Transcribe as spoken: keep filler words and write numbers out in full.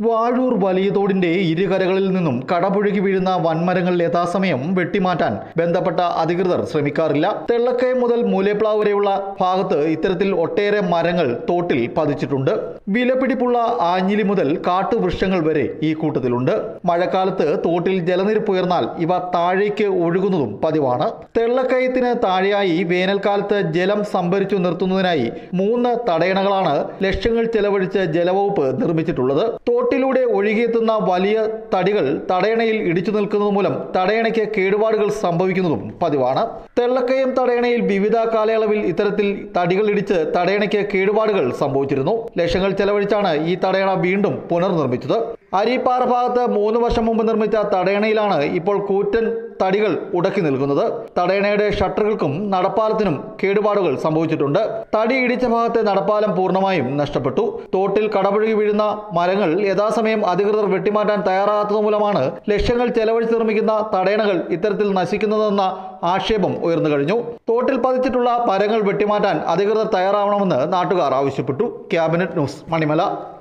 വാഴൂർ വലിയ തോടിന്റെ ഇരുകരകളിൽ നിന്നും കടപുഴകി വീഴുന്ന വൻമരങ്ങൾ യഥാസമയം വെട്ടിമാറ്റാൻ ബന്ധപ്പെട്ട അധികൃതർ ശ്രമിക്കാറില്ല. തെള്ളക്കയം മുതൽ മൂലേപ്ലാവ് വരെയുള്ള ഭാഗത്ത് ഇത്തരത്തിൽ ഒട്ടേറെ മരങ്ങൾ തോട്ടിൽ പതിച്ചിട്ടുണ്ട്. വിലപിടിപ്പുള്ള ആഞ്ഞിലി മുതൽ കാട്ടുവൃക്ഷങ്ങൾ വരെ ഈ കൂട്ടത്തിലുണ്ട്. മഴക്കാലത്ത് തോട്ടിൽ ജലനിരപ്പ് ഉയർന്നാൽ ഇവ താഴേക്ക് ഒഴുകുന്നതും പതിവാണ്. തെള്ളക്കയത്തിന് താഴെയായി വേനൽക്കാലത്ത് ജലം സംഭരിച്ചു നിർത്തുന്നതിനായി മൂന്ന് തടയണകളാണ് ലക്ഷങ്ങൾ ചെലവഴിച്ച് ജലവകുപ്പ് നിർമ്മിച്ചിട്ടുള്ളത്. തോട്ടിലൂടെ ഒഴുകിയെത്തുന്ന വലിയ തടികൾ തടയണയിൽ ഇടിച്ചു നിൽക്കുന്നത് മൂലം തടയണയ്ക്ക് കേടുപാടുകൾ സംഭവിക്കുന്നതും പതിവാണ്. തെള്ളക്കയം തടയണയിൽ വിവിധ കാലയളവിൽ ഇത്തരത്തിൽ തടികൾ ഇടിച്ച് തടയണയ്ക്ക് കേടുപാടുകൾ സംഭവിച്ചിരുന്നു. ലക്ഷങ്ങൾ ചെലവഴിച്ചാണ് ഈ തടയണ വീണ്ടും പുനർനിർമ്മിച്ചത്. അരിപ്പാറ ഭാഗത്ത് മൂന്ന് വർഷം മുമ്പ് നിർമ്മിച്ച തടയണയിലാണ് ഇപ്പോൾ കൂറ്റൻ തടികൾ ഉടക്കി നിൽക്കുന്നത്. തടയണയുടെ ഷട്ടറുകൾക്കും നടപ്പാലത്തിനും കേടുപാടുകൾ സംഭവിച്ചിട്ടുണ്ട്. തടി ഇടിച്ച ഭാഗത്തെ നടപ്പാലം പൂർണ്ണമായും നഷ്ടപ്പെട്ടു. തോട്ടിൽ കടപുഴകി വീഴുന്ന മരങ്ങൾ യഥാസമയം അധികൃതർ വെട്ടിമാറ്റാൻ തയ്യാറാകാത്തത് മൂലമാണ് ലക്ഷങ്ങൾ ചെലവഴിച്ച് നിർമ്മിക്കുന്ന തടയണകൾ ഇത്തരത്തിൽ നശിക്കുന്നതെന്ന ആക്ഷേപം ഉയർന്നു കഴിഞ്ഞു. തോട്ടിൽ പതിച്ചിട്ടുള്ള മരങ്ങൾ വെട്ടിമാറ്റാൻ അധികൃതർ തയ്യാറാവണമെന്ന് നാട്ടുകാർ ആവശ്യപ്പെട്ടു. Cabinet news, Manimala.